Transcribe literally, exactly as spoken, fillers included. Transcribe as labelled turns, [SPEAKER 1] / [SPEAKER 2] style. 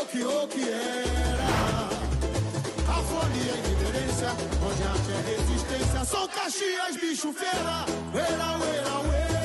[SPEAKER 1] que o que era. A folia e indiferença, onde a arte é resistência. Sou Caxias, bicho feira, uera, uera, uera.